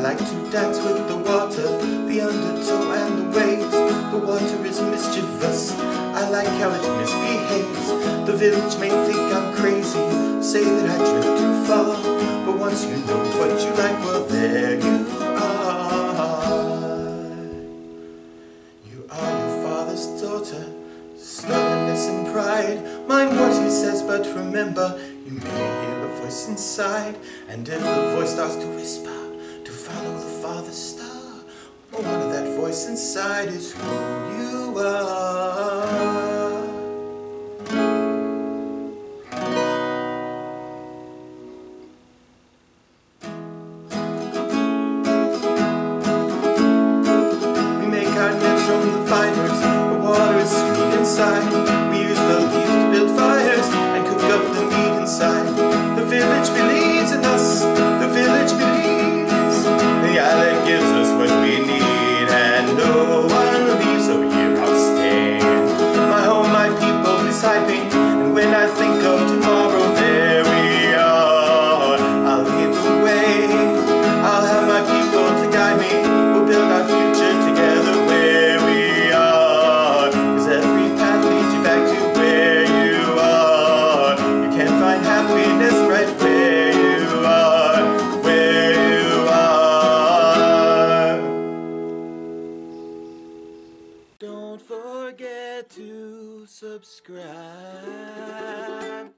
like to dance with the water, the undertow and the waves. The water is mischievous, I like how it misbehaves. The village may think I'm crazy, say that I drift too far, but once you know what you like, well there you are. You are your father's daughter, stubbornness and pride. Mind what he says, but remember, you may hear a voice inside. And if the voice starts to whisper, to follow the father's star, well, one of that voice inside is who you are. Fibers, the water is sweet inside. We use the leaves to build fires and cook up the meat inside. The village believes in us, the village believes. The island gives us what we need, and no one leaves, so here I'll stay. My home, my people beside me, and when I think of tomorrow, there we are. I'll lead the way, I'll have my people to guide me. We'll build our future together where we happiness right where you are, where you are. Don't forget to subscribe.